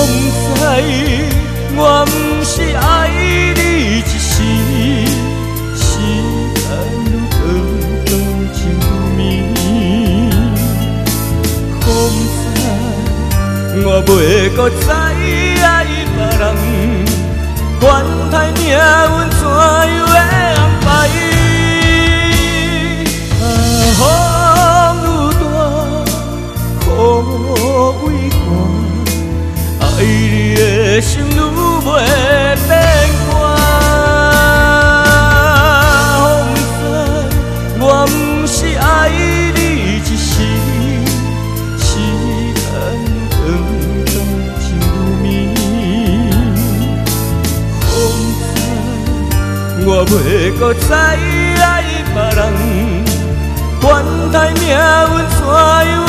知我不是爱你一时，时间愈长长情愈绵。风知我袂搁再爱别人，管他命运怎样的安排。风愈大，雨为寒，爱你的心愈袂变卦。风知我不是爱你一时，时间长长情愈绵。风知我袂搁再爱别人，管他命运怎样。